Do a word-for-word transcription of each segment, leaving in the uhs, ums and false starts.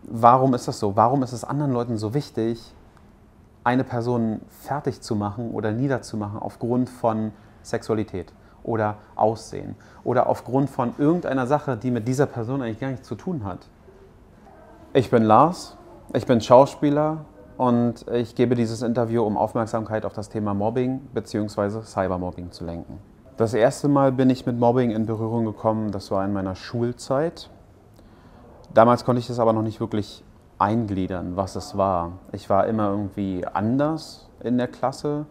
warum ist das so? Warum ist es anderen Leuten so wichtig, eine Person fertig zu machen oder niederzumachen aufgrund von Sexualität oder Aussehen oder aufgrund von irgendeiner Sache, die mit dieser Person eigentlich gar nichts zu tun hat? Ich bin Lars, ich bin Schauspieler und ich gebe dieses Interview, um Aufmerksamkeit auf das Thema Mobbing bzw. Cybermobbing zu lenken. Das erste Mal bin ich mit Mobbing in Berührung gekommen, das war in meiner Schulzeit. Damals konnte ich das aber noch nicht wirklich eingliedern, was es war. Ich war immer irgendwie anders in der Klasse.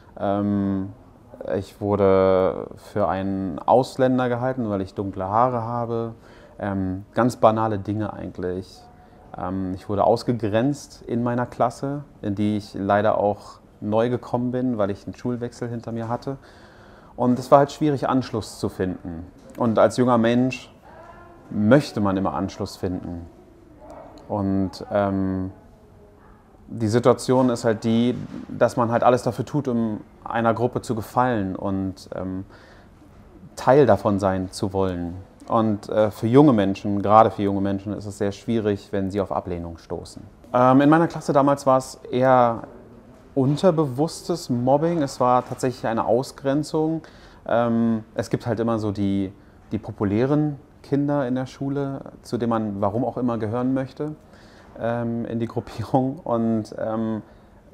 Ich wurde für einen Ausländer gehalten, weil ich dunkle Haare habe. Ganz banale Dinge eigentlich. Ich wurde ausgegrenzt in meiner Klasse, in die ich leider auch neu gekommen bin, weil ich einen Schulwechsel hinter mir hatte. Und es war halt schwierig, Anschluss zu finden. Und als junger Mensch möchte man immer Anschluss finden. Und ähm, die Situation ist halt die, dass man halt alles dafür tut, um einer Gruppe zu gefallen und ähm, Teil davon sein zu wollen. Und äh, für junge Menschen, gerade für junge Menschen, ist es sehr schwierig, wenn sie auf Ablehnung stoßen. Ähm, in meiner Klasse damals war es eher unterbewusstes Mobbing. Es war tatsächlich eine Ausgrenzung. Ähm, es gibt halt immer so die, die populären Kinder in der Schule, zu denen man warum auch immer gehören möchte, ähm, in die Gruppierung. Und ähm,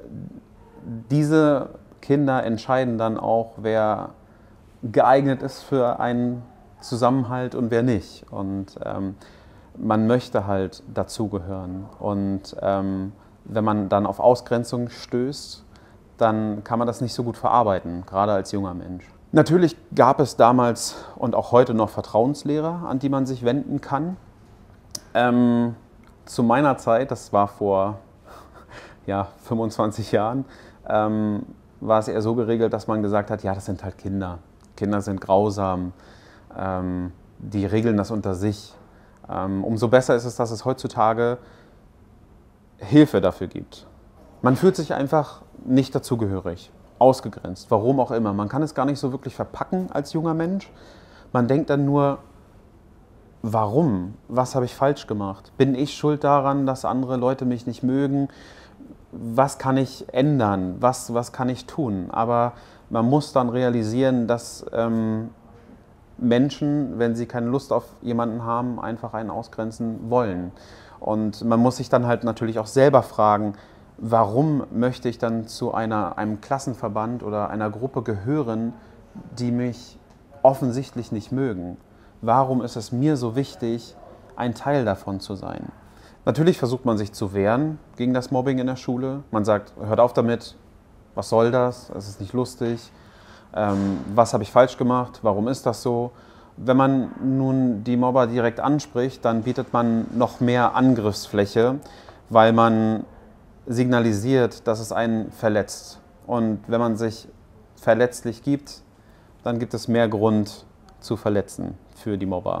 diese Kinder entscheiden dann auch, wer geeignet ist für einen Zusammenhalt und wer nicht. Und ähm, man möchte halt dazugehören. Und ähm, wenn man dann auf Ausgrenzung stößt, dann kann man das nicht so gut verarbeiten, gerade als junger Mensch. Natürlich gab es damals und auch heute noch Vertrauenslehrer, an die man sich wenden kann. Ähm, zu meiner Zeit, das war vor ja, fünfundzwanzig Jahren, ähm, war es eher so geregelt, dass man gesagt hat, ja, das sind halt Kinder. Kinder sind grausam, ähm, die regeln das unter sich. Ähm, umso besser ist es, dass es heutzutage Hilfe dafür gibt. Man fühlt sich einfach nicht dazugehörig, ausgegrenzt, warum auch immer. Man kann es gar nicht so wirklich verpacken als junger Mensch. Man denkt dann nur, warum? Was habe ich falsch gemacht? Bin ich schuld daran, dass andere Leute mich nicht mögen? Was kann ich ändern? Was, was kann ich tun? Aber man muss dann realisieren, dass ähm, Menschen, wenn sie keine Lust auf jemanden haben, einfach einen ausgrenzen wollen. Und man muss sich dann halt natürlich auch selber fragen, warum möchte ich dann zu einer, einem Klassenverband oder einer Gruppe gehören, die mich offensichtlich nicht mögen? Warum ist es mir so wichtig, ein Teil davon zu sein? Natürlich versucht man sich zu wehren gegen das Mobbing in der Schule. Man sagt, hört auf damit, was soll das, es ist nicht lustig, ähm, was habe ich falsch gemacht, warum ist das so? Wenn man nun die Mobber direkt anspricht, dann bietet man noch mehr Angriffsfläche, weil man signalisiert, dass es einen verletzt. Und wenn man sich verletzlich gibt, dann gibt es mehr Grund zu verletzen für die Mobber.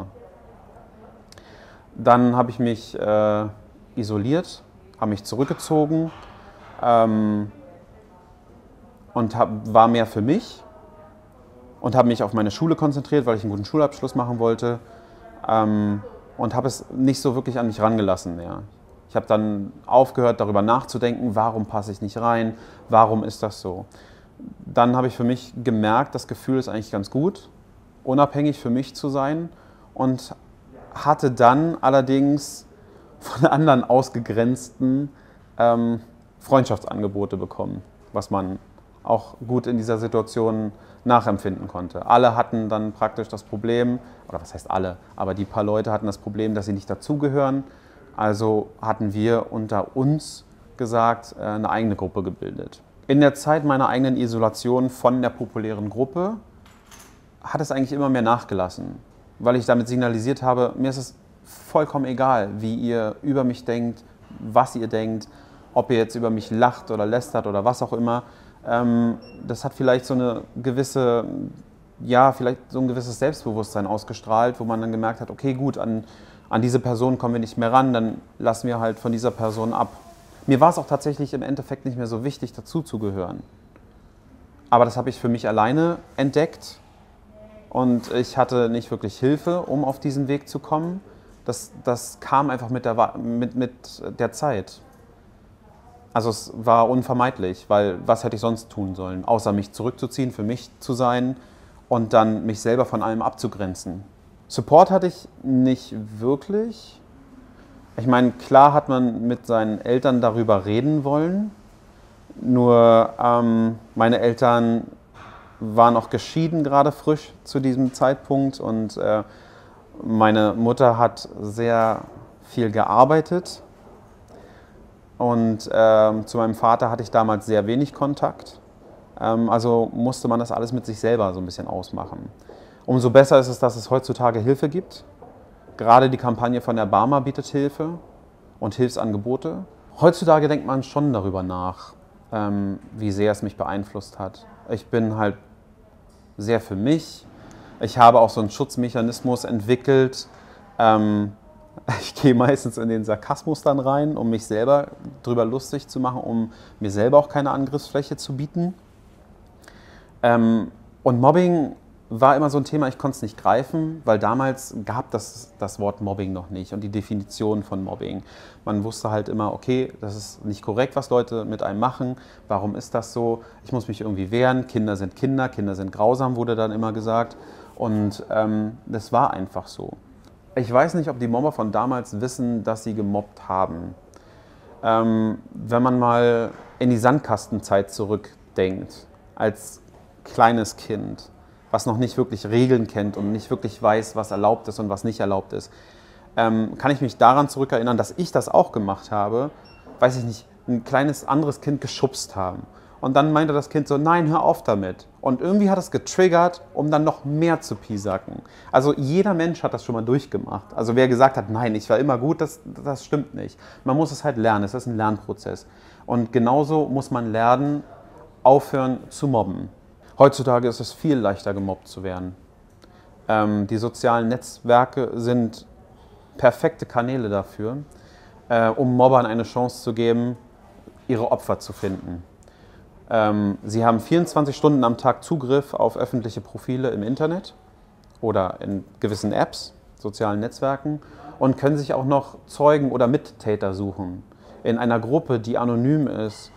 Dann habe ich mich äh, isoliert, habe mich zurückgezogen ähm, und hab, war mehr für mich und habe mich auf meine Schule konzentriert, weil ich einen guten Schulabschluss machen wollte ähm, und habe es nicht so wirklich an mich rangelassen. Ja. Ich habe dann aufgehört, darüber nachzudenken, warum passe ich nicht rein, warum ist das so. Dann habe ich für mich gemerkt, das Gefühl ist eigentlich ganz gut, unabhängig für mich zu sein und hatte dann allerdings von anderen Ausgegrenzten ähm, Freundschaftsangebote bekommen, was man auch gut in dieser Situation nachempfinden konnte. Alle hatten dann praktisch das Problem, oder was heißt alle, aber die paar Leute hatten das Problem, dass sie nicht dazugehören. Also hatten wir unter uns gesagt, eine eigene Gruppe gebildet. In der Zeit meiner eigenen Isolation von der populären Gruppe hat es eigentlich immer mehr nachgelassen, weil ich damit signalisiert habe, mir ist es vollkommen egal, wie ihr über mich denkt, was ihr denkt, ob ihr jetzt über mich lacht oder lästert oder was auch immer. Das hat vielleicht so eine gewisse, ja, vielleicht so ein gewisses Selbstbewusstsein ausgestrahlt, wo man dann gemerkt hat, okay, gut, an, an diese Person kommen wir nicht mehr ran, dann lassen wir halt von dieser Person ab. Mir war es auch tatsächlich im Endeffekt nicht mehr so wichtig, dazu zu gehören. Aber das habe ich für mich alleine entdeckt und ich hatte nicht wirklich Hilfe, um auf diesen Weg zu kommen. Das, das kam einfach mit der, mit, mit der Zeit. Also es war unvermeidlich, weil was hätte ich sonst tun sollen, außer mich zurückzuziehen, für mich zu sein und dann mich selber von allem abzugrenzen. Support hatte ich nicht wirklich. Ich meine, klar hat man mit seinen Eltern darüber reden wollen, nur ähm, meine Eltern waren auch geschieden, gerade frisch zu diesem Zeitpunkt, und äh, meine Mutter hat sehr viel gearbeitet. Und ähm, zu meinem Vater hatte ich damals sehr wenig Kontakt. Ähm, also musste man das alles mit sich selber so ein bisschen ausmachen. Umso besser ist es, dass es heutzutage Hilfe gibt. Gerade die Kampagne von der Barmer bietet Hilfe und Hilfsangebote. Heutzutage denkt man schon darüber nach, ähm, wie sehr es mich beeinflusst hat. Ich bin halt sehr für mich. Ich habe auch so einen Schutzmechanismus entwickelt. Ähm, Ich gehe meistens in den Sarkasmus dann rein, um mich selber drüber lustig zu machen, um mir selber auch keine Angriffsfläche zu bieten. Ähm, und Mobbing war immer so ein Thema, ich konnte es nicht greifen, weil damals gab das das Wort Mobbing noch nicht und die Definition von Mobbing. Man wusste halt immer, okay, das ist nicht korrekt, was Leute mit einem machen. Warum ist das so? Ich muss mich irgendwie wehren. Kinder sind Kinder, Kinder sind grausam, wurde dann immer gesagt. Und ähm, das war einfach so. Ich weiß nicht, ob die Mobber von damals wissen, dass sie gemobbt haben. Ähm, wenn man mal in die Sandkastenzeit zurückdenkt, als kleines Kind, was noch nicht wirklich Regeln kennt und nicht wirklich weiß, was erlaubt ist und was nicht erlaubt ist, ähm, kann ich mich daran zurückerinnern, dass ich das auch gemacht habe, weiß ich nicht, ein kleines anderes Kind geschubst haben. Und dann meinte das Kind so, nein, hör auf damit. Und irgendwie hat es getriggert, um dann noch mehr zu piesacken. Also jeder Mensch hat das schon mal durchgemacht. Also wer gesagt hat, nein, ich war immer gut, das, das stimmt nicht. Man muss es halt lernen, es ist ein Lernprozess. Und genauso muss man lernen, aufhören zu mobben. Heutzutage ist es viel leichter, gemobbt zu werden. Ähm, die sozialen Netzwerke sind perfekte Kanäle dafür, äh, um Mobbern eine Chance zu geben, ihre Opfer zu finden. Sie haben vierundzwanzig Stunden am Tag Zugriff auf öffentliche Profile im Internet oder in gewissen Apps, sozialen Netzwerken, und können sich auch noch Zeugen oder Mittäter suchen. In einer Gruppe, die anonym ist,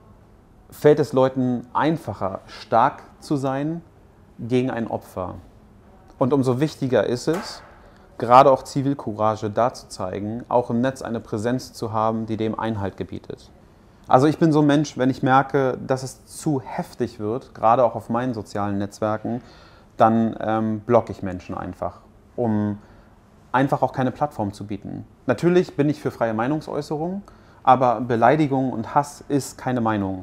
fällt es Leuten einfacher, stark zu sein gegen ein Opfer. Und umso wichtiger ist es, gerade auch Zivilcourage da zu zeigen, auch im Netz eine Präsenz zu haben, die dem Einhalt gebietet. Also ich bin so ein Mensch, wenn ich merke, dass es zu heftig wird, gerade auch auf meinen sozialen Netzwerken, dann ähm, blocke ich Menschen einfach, um einfach auch keine Plattform zu bieten. Natürlich bin ich für freie Meinungsäußerung, aber Beleidigung und Hass ist keine Meinung.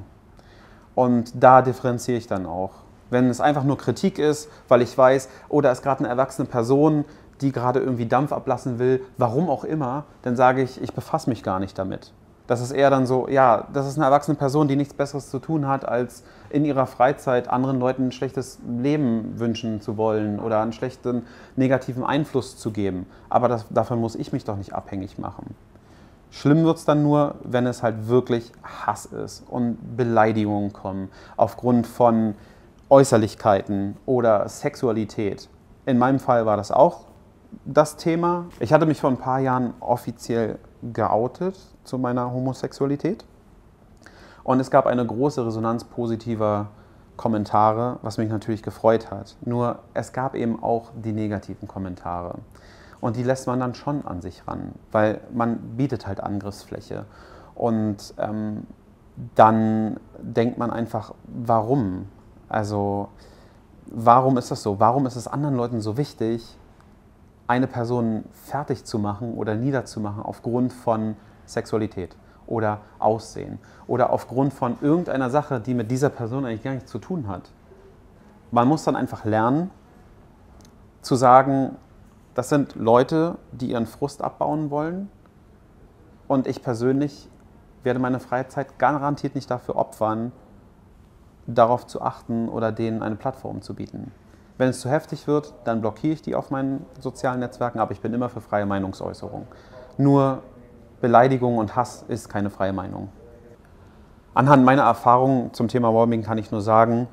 Und da differenziere ich dann auch. Wenn es einfach nur Kritik ist, weil ich weiß, oh, da ist gerade eine erwachsene Person, die gerade irgendwie Dampf ablassen will, warum auch immer, dann sage ich, ich befasse mich gar nicht damit. Das ist eher dann so, ja, das ist eine erwachsene Person, die nichts Besseres zu tun hat, als in ihrer Freizeit anderen Leuten ein schlechtes Leben wünschen zu wollen oder einen schlechten negativen Einfluss zu geben. Aber das, davon muss ich mich doch nicht abhängig machen. Schlimm wird es dann nur, wenn es halt wirklich Hass ist und Beleidigungen kommen aufgrund von Äußerlichkeiten oder Sexualität. In meinem Fall war das auch das Thema. Ich hatte mich vor ein paar Jahren offiziell geoutet zu meiner Homosexualität. Und es gab eine große Resonanz positiver Kommentare, was mich natürlich gefreut hat. Nur es gab eben auch die negativen Kommentare. Und die lässt man dann schon an sich ran, weil man bietet halt Angriffsfläche. Und ähm, dann denkt man einfach, warum? Also warum ist das so? Warum ist es anderen Leuten so wichtig, eine Person fertig zu machen oder niederzumachen aufgrund von Sexualität oder Aussehen oder aufgrund von irgendeiner Sache, die mit dieser Person eigentlich gar nichts zu tun hat? Man muss dann einfach lernen, zu sagen, das sind Leute, die ihren Frust abbauen wollen, und ich persönlich werde meine Freizeit garantiert nicht dafür opfern, darauf zu achten oder denen eine Plattform zu bieten. Wenn es zu heftig wird, dann blockiere ich die auf meinen sozialen Netzwerken, aber ich bin immer für freie Meinungsäußerung. Nur Beleidigung und Hass ist keine freie Meinung. Anhand meiner Erfahrungen zum Thema Mobbing kann ich nur sagen,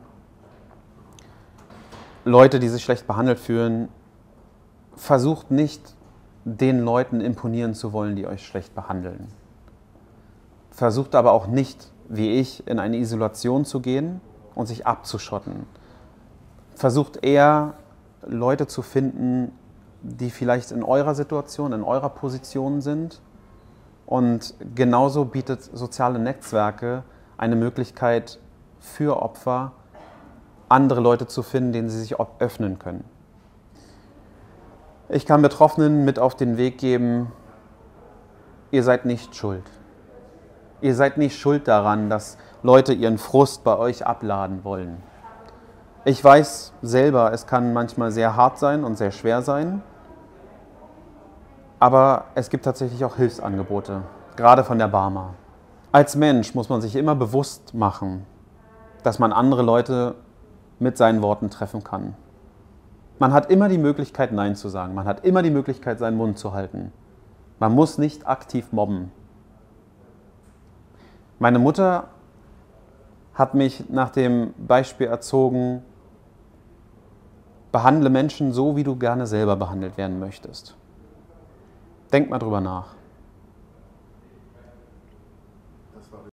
Leute, die sich schlecht behandelt fühlen, versucht nicht den Leuten imponieren zu wollen, die euch schlecht behandeln. Versucht aber auch nicht, wie ich, in eine Isolation zu gehen und sich abzuschotten. Versucht eher, Leute zu finden, die vielleicht in eurer Situation, in eurer Position sind. Und genauso bietet soziale Netzwerke eine Möglichkeit für Opfer, andere Leute zu finden, denen sie sich öffnen können. Ich kann Betroffenen mit auf den Weg geben, ihr seid nicht schuld. Ihr seid nicht schuld daran, dass Leute ihren Frust bei euch abladen wollen. Ich weiß selber, es kann manchmal sehr hart sein und sehr schwer sein, aber es gibt tatsächlich auch Hilfsangebote, gerade von der Barmer. Als Mensch muss man sich immer bewusst machen, dass man andere Leute mit seinen Worten treffen kann. Man hat immer die Möglichkeit, Nein zu sagen. Man hat immer die Möglichkeit, seinen Mund zu halten. Man muss nicht aktiv mobben. Meine Mutter hat mich nach dem Beispiel erzogen, behandle Menschen so, wie du gerne selber behandelt werden möchtest. Denk mal drüber nach.